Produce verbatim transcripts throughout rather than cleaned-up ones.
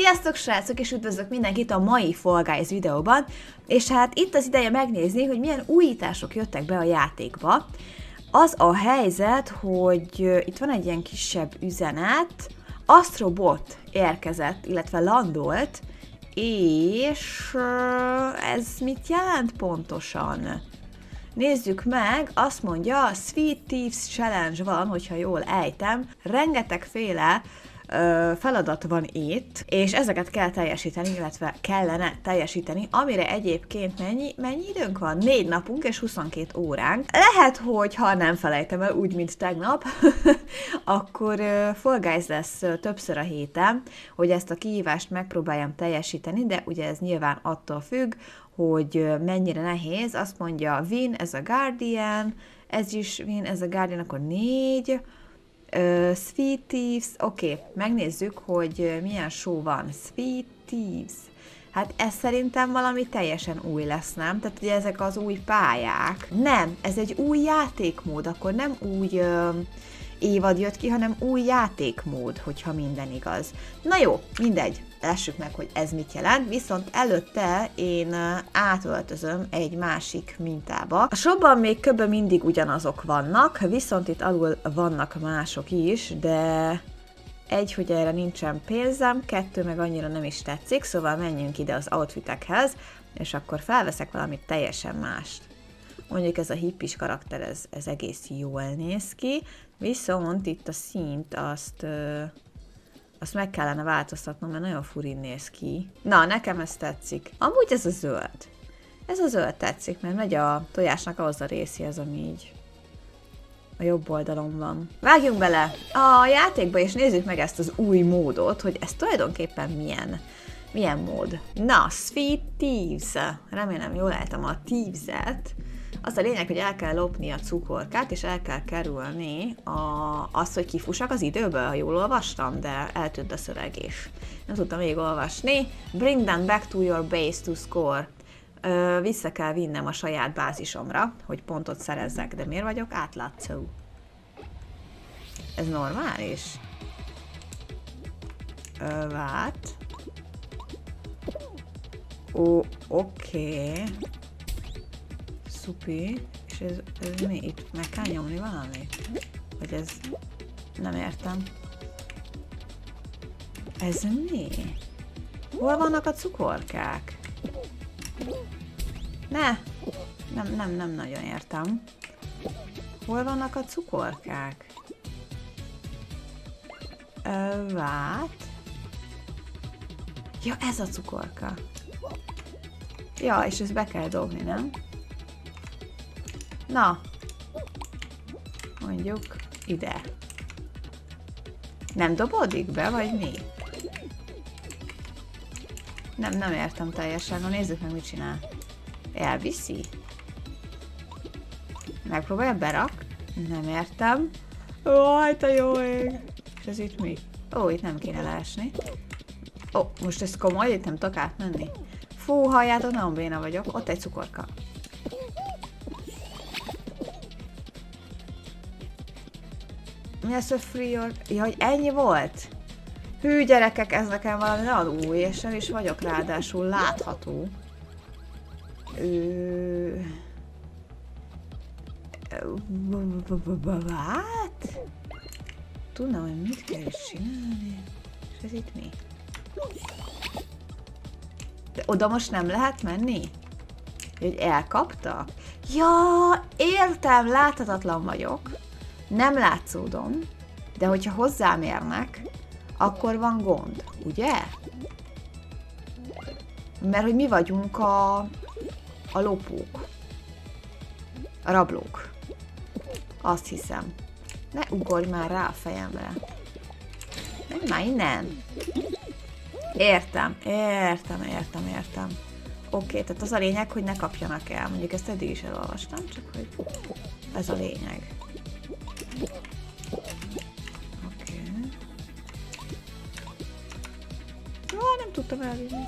Sziasztok srácok, és üdvözlök mindenkit a mai Fall Guys videóban, és hát itt az ideje megnézni, hogy milyen újítások jöttek be a játékba. Az a helyzet, hogy itt van egy ilyen kisebb üzenet, Astrobot érkezett, illetve landolt, és ez mit jelent pontosan? Nézzük meg, azt mondja, Sweet Thieves Challenge van, hogyha jól ejtem, rengetegféle feladat van itt, és ezeket kell teljesíteni, illetve kellene teljesíteni, amire egyébként mennyi, mennyi időnk van? négy napunk és huszonkét óránk. Lehet, hogy ha nem felejtem el, úgy, mint tegnap, akkor Fall Guys lesz többször a héten, hogy ezt a kihívást megpróbáljam teljesíteni, de ugye ez nyilván attól függ, hogy mennyire nehéz. Azt mondja, win as a Guardian, ez is win as a Guardian, akkor négy, Uh, Sweet Thieves, oké, okay, megnézzük, hogy milyen show van. Sweet Thieves. Hát ez szerintem valami teljesen új lesz, nem? Tehát ugye ezek az új pályák. Nem, ez egy új játékmód, akkor nem új uh, évad jött ki, hanem új játékmód, hogyha minden igaz. Na jó, mindegy, lássuk meg, hogy ez mit jelent, viszont előtte én átöltözöm egy másik mintába. A shopban még kb. Mindig ugyanazok vannak, viszont itt alul vannak mások is, de egy, hogy erre nincsen pénzem, kettő, meg annyira nem is tetszik, szóval menjünk ide az outfitekhez, és akkor felveszek valamit teljesen mást. Mondjuk ez a hippis karakter, ez, ez egész jól néz ki, viszont itt a színt azt... azt meg kellene változtatnom, mert nagyon furin néz ki. Na, nekem ez tetszik. Amúgy ez a zöld. Ez a zöld tetszik, mert megy a tojásnak ahhoz a részéhez, ami így a jobb oldalon van. Vágjunk bele a játékba, és nézzük meg ezt az új módot, hogy ez tulajdonképpen milyen, milyen mód. Na, Sweet Thieves. Remélem jól álltam a Thieves-et. Az a lényeg, hogy el kell lopni a cukorkát, és el kell kerülni a, azt, hogy kifussak az időből, ha jól olvastam, de eltűnt a szöveg is. Nem tudtam még olvasni. Bring them back to your base to score. Ö, vissza kell vinnem a saját bázisomra, hogy pontot szerezzek, de miért vagyok átlátszó? Ez normális? Ö, vát. Ó, oké. Okay. Szupi, és ez, ez mi? Itt meg kell nyomni valamit? Vagy ez... nem értem. Ez mi? Hol vannak a cukorkák? Ne! Nem, nem, nem nagyon értem. Hol vannak a cukorkák? Ö, vát? Ja, ez a cukorka. Ja, és ezt be kell dobni, nem? Na, mondjuk ide. Nem dobódik be, vagy mi? Nem, nem értem teljesen. Na, nézzük meg, mit csinál. Elviszi? Megpróbálja berak? Nem értem. Ó, te jó ég! És ez itt mi? Ó, itt nem kéne leesni. Ó, most ez komoly, itt nem tudok átmenni. Fú, halljátok, nagyon béna vagyok. Ott egy cukorka. Mi az, hogy free or... Ja, hogy ennyi volt? Hű, gyerekek, ez nekem valami nagyon új, és nem is vagyok ráadásul látható. Hát? Tudnám, hogy mit kell is csinálni? És ez itt mi? De oda most nem lehet menni? Hogy elkapta? Ja, értem, láthatatlan vagyok. Nem látszódom, de hogyha hozzám érnek, akkor van gond, ugye? Mert hogy mi vagyunk a, a lopók, a rablók. Azt hiszem. Ne ugorj már rá a fejemre. Menj már innen. Értem, értem, értem, értem. Oké, okay, tehát az a lényeg, hogy ne kapjanak el. Mondjuk ezt eddig is elolvastam, csak hogy ez a lényeg. Oké. Okay. Ah, nem tudtam elvinni.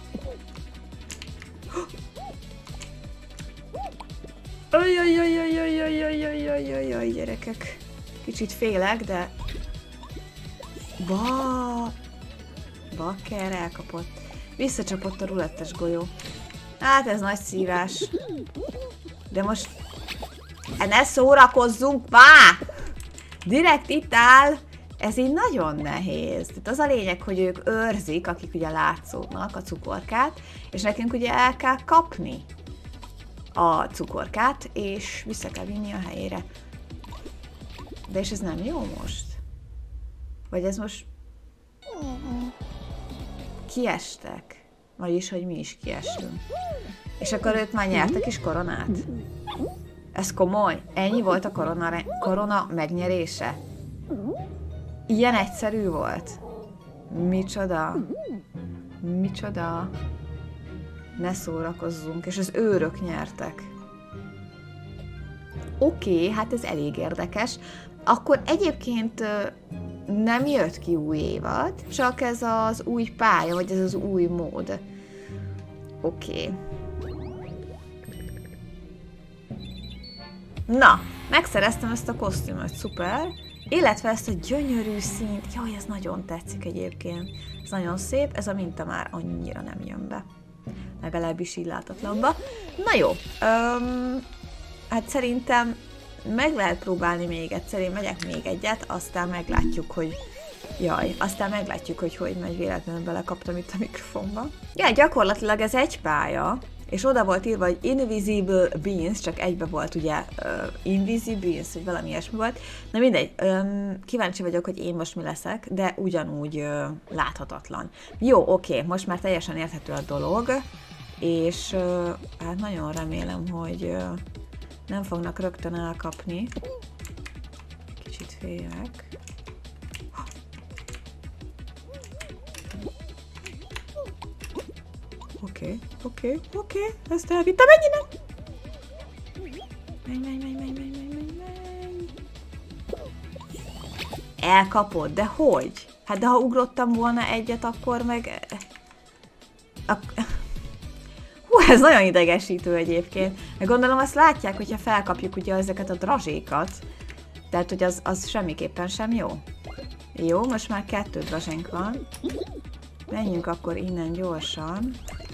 Ajajajajajajajajajajajajaj, gyerekek. Kicsit félek, de... Ba... Bakker elkapott. Visszacsapott a rulettes golyó. Hát ez nagy szívás. De most... Ne szórakozzunk már! Direkt itt áll. Ez így nagyon nehéz. Tehát az a lényeg, hogy ők őrzik, akik ugye látszódnak, a cukorkát, és nekünk ugye el kell kapni a cukorkát, és vissza kell vinni a helyére. De és ez nem jó most? Vagy ez most... Kiestek? Vagyis, hogy mi is kiesünk. És akkor őt már nyertek is koronát? Ez komoly? Ennyi volt a korona, korona megnyerése? Ilyen egyszerű volt? Micsoda? Micsoda? Ne szórakozzunk, és az őrök nyertek. Oké, okay, hát ez elég érdekes. Akkor egyébként nem jött ki új évad, csak ez az új pálya, vagy ez az új mód. Oké. Okay. Na, megszereztem ezt a kosztümöt, szuper. Illetve ezt a gyönyörű színt, jaj, ez nagyon tetszik egyébként. Ez nagyon szép, ez a minta már annyira nem jön be. Legalábbis így látatlanba. Na jó, öm, hát szerintem meg lehet próbálni még egyszer, én megyek még egyet, aztán meglátjuk, hogy jaj, aztán meglátjuk, hogy hogy megy, véletlenül belekaptam itt a mikrofonba. Ja, gyakorlatilag ez egy pálya, és oda volt írva, hogy Invisible Beans, csak egybe volt ugye uh, Invisible Beans, vagy valami ilyesmi volt. Na mindegy, um, kíváncsi vagyok, hogy én most mi leszek, de ugyanúgy uh, láthatatlan. Jó, oké, most már teljesen érthető a dolog, és uh, hát nagyon remélem, hogy uh, nem fognak rögtön elkapni. Kicsit félek. Oké, oké, oké, ezt elvittem, menj innen! Menj, menj, menj, menj, menj, menj, menj, menj. Elkapod, de hogy? Hát de ha ugrottam volna egyet, akkor meg... Ak... Hú, ez nagyon idegesítő egyébként. Meg gondolom azt látják, hogyha felkapjuk ugye ezeket a drazsékat. Tehát, hogy az, az semmiképpen sem jó. Jó, most már kettő drazsénk van. Menjünk akkor innen gyorsan.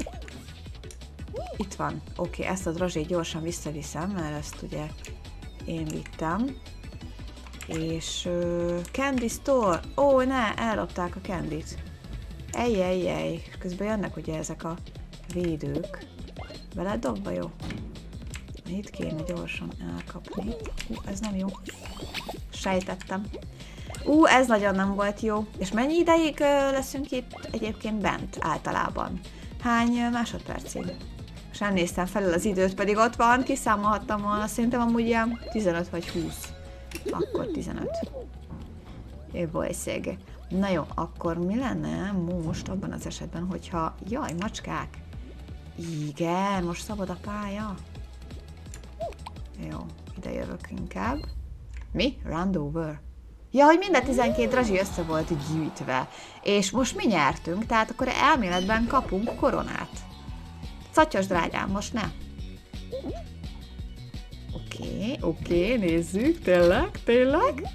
Itt van. Oké, okay, ezt a drazsét gyorsan visszaviszem, mert ezt ugye én vittem. És... Uh, Candy Store! Ó, oh, ne! Ellopták a candyt. Ej, ej, ej. Közben jönnek ugye ezek a védők. Beledobva, jó? Itt kéne gyorsan elkapni. Hú, ez nem jó. Sejtettem. Ú, ez nagyon nem volt jó. És mennyi ideig uh, leszünk itt egyébként bent általában? Hány uh, másodpercig? És nem néztem felül az időt, pedig ott van, kiszámolhattam volna, szerintem amúgy ilyen tizenöt vagy húsz. Akkor tizenöt. Jó, bolyszeg. Na jó, akkor mi lenne most abban az esetben, hogyha... Jaj, macskák! Igen, most szabad a pálya. Jó, ide jövök inkább. Mi? Round over. Ja, hogy minden tizenkét drazsi össze volt gyűjtve. És most mi nyertünk, tehát akkor elméletben kapunk koronát. Szatyos drágám, most ne. Oké, okay, oké, okay, nézzük, tényleg, tényleg.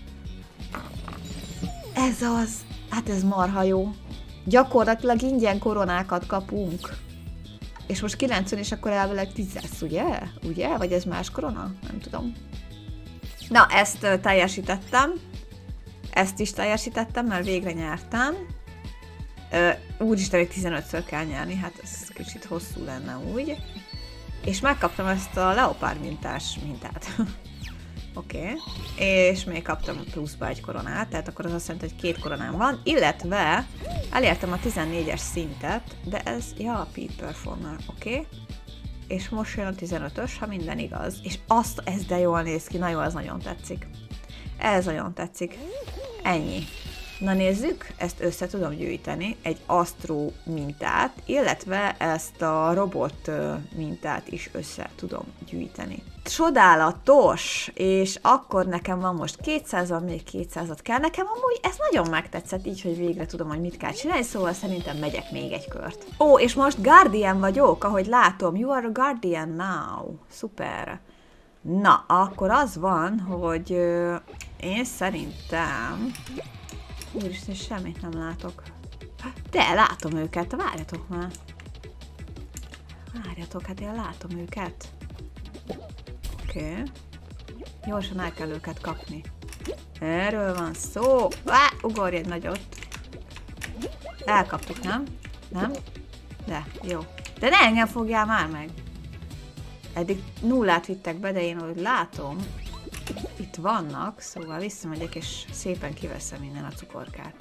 Ez az, hát ez marha jó. Gyakorlatilag ingyen koronákat kapunk. És most kilencven, és akkor elvileg tíz lesz, ugye? Ugye? Vagy ez más korona? Nem tudom. Na, ezt uh, teljesítettem. Ezt is teljesítettem, mert végre nyertem. Uh, úgyis még tizenötször kell nyerni, hát ez kicsit hosszú lenne úgy. És megkaptam ezt a leopárd mintás mintát. Oké. Okay. És még kaptam pluszba egy koronát, tehát akkor az azt jelenti, hogy két koronám van, illetve elértem a tizennégyes szintet, de ez, ja, a Peak Performer, oké. Okay. És most jön a tizenötös, ha minden igaz. És azt, ez de jól néz ki, na jó, ez nagyon tetszik. Ez nagyon tetszik. Ennyi. Na nézzük, ezt össze tudom gyűjteni, egy Astro mintát, illetve ezt a robot mintát is össze tudom gyűjteni. Csodálatos! És akkor nekem van most kétszázan, még kétszázat kell. Nekem amúgy ez nagyon megtetszett, így, hogy végre tudom, hogy mit kell csinálni, szóval szerintem megyek még egy kört. Ó, és most Guardian vagyok, ahogy látom. You are a Guardian now. Szuper. Na, akkor az van, hogy euh, én szerintem... Úristen, semmit nem látok. De látom őket, várjatok már. Várjatok, hát én látom őket. Oké. Okay. Gyorsan el kell őket kapni. Erről van szó. Á, ugorj egy nagyot. Elkaptuk, nem? Nem? De, jó. De ne engem fogjál már meg. Eddig nullát vittek be, de én ahogy látom, itt vannak, szóval visszamegyek, és szépen kiveszem innen a cukorkát.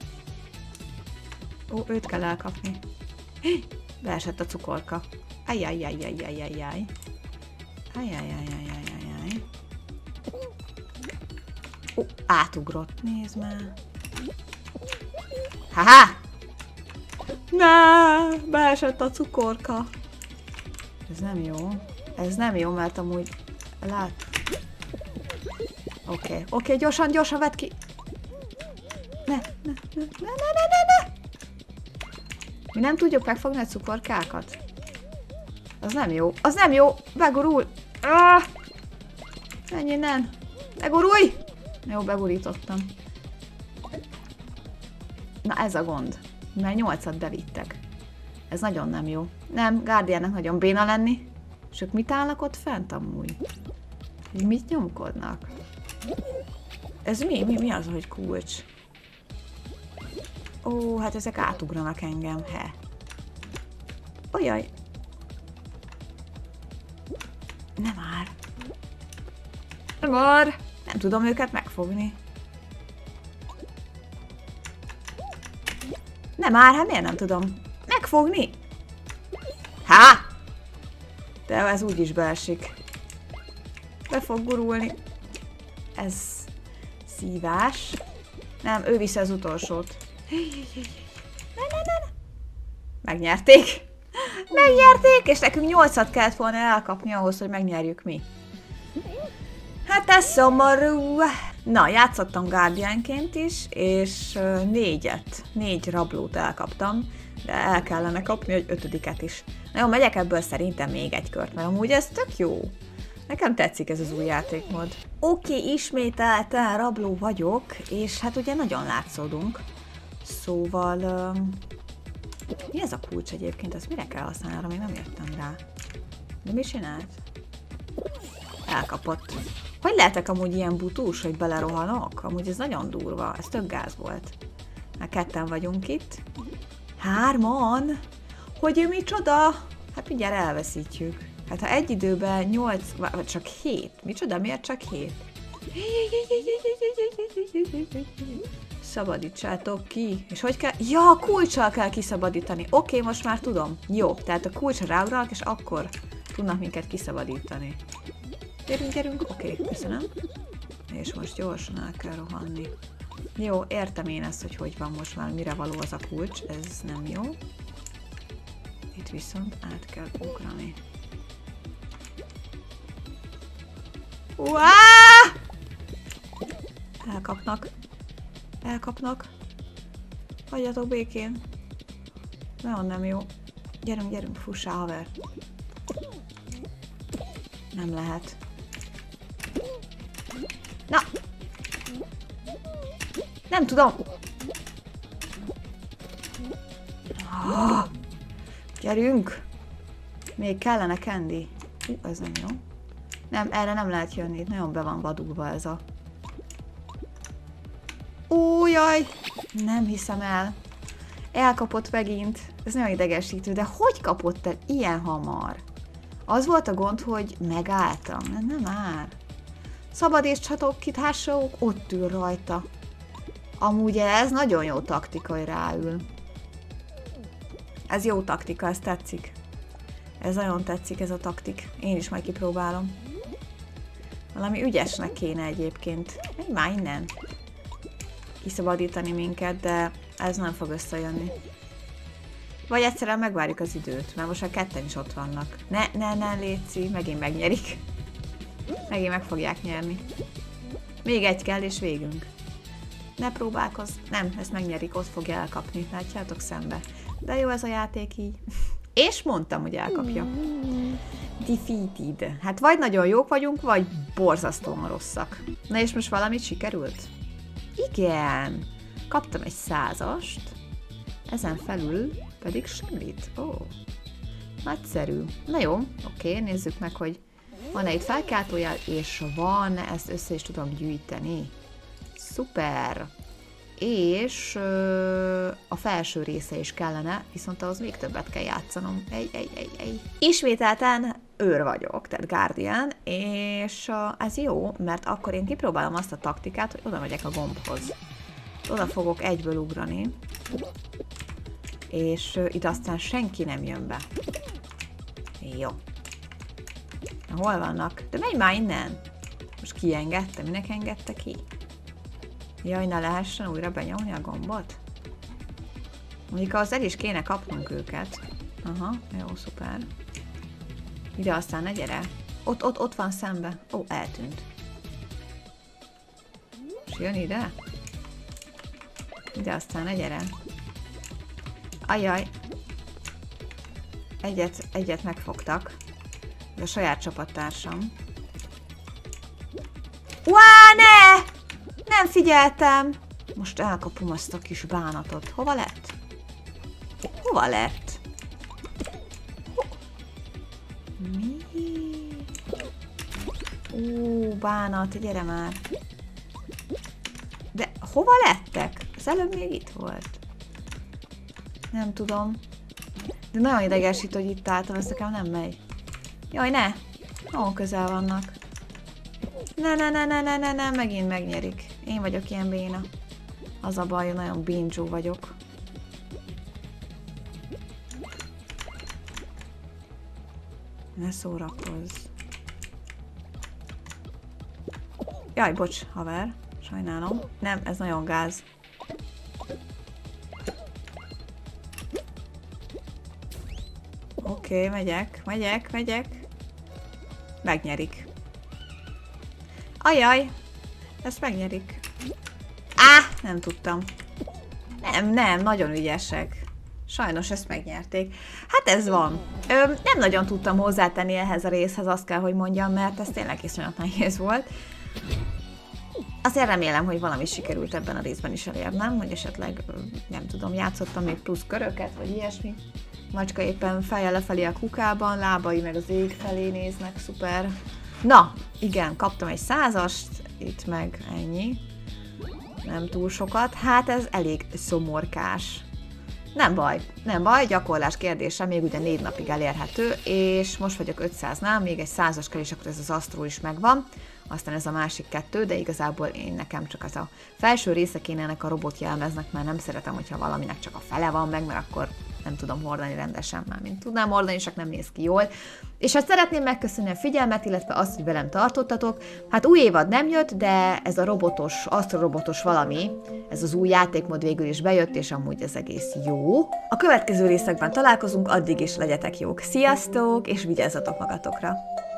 Ó, őt kell elkapni. Beesett a cukorka. Ajjajjajjajjajjajjaj. Ajjajjajjajjajjaj. Ó, átugrott, nézd már. Haha! Ne, beesett a cukorka. Ez nem jó. Ez nem jó, mert amúgy lát... Oké, okay. oké, okay, gyorsan, gyorsan vedd ki. Ne, ne, ne, ne, ne, ne, ne, ne. Mi nem tudjuk megfogni a cukorkákat? Az nem jó. Az nem jó. Begurul. Ah! Menj innen. Begurulj! Jó, begurítottam. Na ez a gond. Mert nyolcat bevittek. Ez nagyon nem jó. Nem, Guardiannek nagyon béna lenni. És ők mit állnak ott fent amúgy? Mit nyomkodnak? Ez mi? Mi, mi az, hogy kulcs? Ó, hát ezek átugranak engem, he. Ojjaj. Nem már. Nem már. Nem tudom őket megfogni. Nem már, hát miért nem tudom megfogni? Há! De ez úgyis beesik. Be fog gurulni. Ez szívás. Nem, ő viszi az utolsót. Ne, ne, ne, ne. Megnyerték. Megnyerték, és nekünk nyolcat kellett volna elkapni ahhoz, hogy megnyerjük mi. Hát ez szomorú. Na, játszottam Guardianként is, és négyet, négy rablót elkaptam, de el kellene kapni egy ötödiket is. Na jó, megyek ebből szerintem még egy kört, mert amúgy ez tök jó. Nekem tetszik ez az új játékmód. Oké, okay, ismételten rabló vagyok, és hát ugye nagyon látszódunk. Szóval... Uh, mi ez a kulcs egyébként? Ezt mire kell használni? Arra még nem jöttem rá. De mi csinált? Elkapott. Hogy lehetek amúgy ilyen butús, hogy belerohanok? Amúgy ez nagyon durva. Ez tök gáz volt. Már ketten vagyunk itt. Hárman? Hogy ő micsoda? Hát mindjárt elveszítjük. Hát ha egy időben nyolc, vagy csak hét. Micsoda? Miért csak hét? Szabadítsátok ki. És hogy kell? Ja, kulccsal kell kiszabadítani. Oké, okay, most már tudom. Jó, tehát a kulcsra ráugralak, és akkor tudnak minket kiszabadítani. Gyerünk, gyerünk. Oké, okay, köszönöm. És most gyorsan el kell rohanni. Jó, értem én ezt, hogy hogy van most már, mire való az a kulcs. Ez nem jó. Itt viszont át kell ugrani. Uáááá! Elkapnak. Elkapnak. Hagyjatok békén. Nagyon nem jó. Gyerünk, gyerünk, fussál, haver. Nem lehet. Na! Nem tudom! Oh, gyerünk! Még kellene candy. Hú, ez nem jó. Nem, erre nem lehet jönni. Nagyon be van vadulva ez a... Ó, jaj! Nem hiszem el. Elkapott megint. Ez nagyon idegesítő, de hogy kapott el ilyen hamar? Az volt a gond, hogy megálltam. Nem, nem már. Szabad és csatok, kitársaok, ott ül rajta. Amúgy ez nagyon jó taktika, hogy ráül. Ez jó taktika, ez tetszik. Ez nagyon tetszik, ez a taktik. Én is majd kipróbálom. Valami ügyesnek kéne egyébként. Menj már innen. Kiszabadítani minket, de ez nem fog összejönni. Vagy egyszerűen megvárjuk az időt, mert most már ketten is ott vannak. Ne, ne, ne, létszi, megint megnyerik. Megint meg fogják nyerni. Még egy kell, és végünk. Ne próbálkozz. Nem, ezt megnyerik, ott fogja elkapni. Látjátok szembe. De jó ez a játék így. És mondtam, hogy elkapja. Defeated. Hát vagy nagyon jók vagyunk, vagy borzasztóan rosszak. Na és most valamit sikerült? Igen. Kaptam egy százast. Ezen felül pedig semmit. Ó, oh, nagyszerű. Na jó, oké, nézzük meg, hogy van-e itt felkeltójel, és van, ezt össze is tudom gyűjteni. Szuper! És ö, a felső része is kellene, viszont ahhoz még többet kell játszanom. Ej, ej, ej, ej. Ismételten őr vagyok, tehát Guardian, és uh, ez jó, mert akkor én kipróbálom azt a taktikát, hogy oda megyek a gombhoz. Oda fogok egyből ugrani, és uh, itt aztán senki nem jön be. Jó. Na, hol vannak? De menj már innen! Most ki engedte? Minek engedte ki? Jaj, ne lehessen újra benyomni a gombot? Mondjuk az el is kéne kapnunk őket. Aha, jó, szuper. Ide aztán ne gyere. Ott, ott, ott van szembe. Ó, eltűnt. És jön ide? Ide aztán ne gyere. Ajjaj. Egyet, egyet megfogtak. De a saját csapattársam. Uá, ne! Nem figyeltem! Most elkapom azt a kis bánatot. Hova lett? Hova lett? Ho Mi? Ú, bánat, gyere már! De hova lettek? Az előbb még itt volt. Nem tudom. De nagyon idegesít, hogy itt álltam, ez nekem nem megy. Jaj, ne! Ó, közel vannak. Ne, ne, ne, ne, ne, ne, ne, megint megnyerik. Én vagyok ilyen béna. Az a baj, nagyon bincsó vagyok. Ne szórakozz. Jaj, bocs, haver. Sajnálom. Nem, ez nagyon gáz. Oké, okay, megyek, megyek, megyek. Megnyerik. Ajaj! Ezt megnyerik. Á, nem tudtam. Nem, nem, nagyon ügyesek. Sajnos ezt megnyerték. Hát ez van. Ö, nem nagyon tudtam hozzátenni ehhez a részhez, azt kell, hogy mondjam, mert ez tényleg iszonyat nehéz volt. Azért remélem, hogy valami sikerült ebben a részben is elérnem, hogy esetleg, nem tudom, játszottam még plusz köröket, vagy ilyesmi. Macska éppen fejjel lefelé a kukában, lábai meg az ég felé néznek, szuper. Na, igen, kaptam egy százast, itt meg ennyi. Nem túl sokat, hát ez elég szomorkás. Nem baj, nem baj, gyakorlás kérdése, még ugye négy napig elérhető, és most vagyok ötszáznál, még egy százas kell, és akkor ez az asztró is megvan. Aztán ez a másik kettő, de igazából én nekem csak az a felső része kéne ennek a robotjelmeznek, mert nem szeretem, hogyha valaminek csak a fele van meg, mert akkor nem tudom hordani rendesen, már mint tudnám hordani, csak nem néz ki jól. És hát szeretném megköszönni a figyelmet, illetve azt, hogy velem tartottatok. Hát új évad nem jött, de ez a robotos, asztrorobotos valami, ez az új játékmód végül is bejött, és amúgy ez egész jó. A következő részekben találkozunk, addig is legyetek jók. Sziasztok, és vigyázzatok magatokra!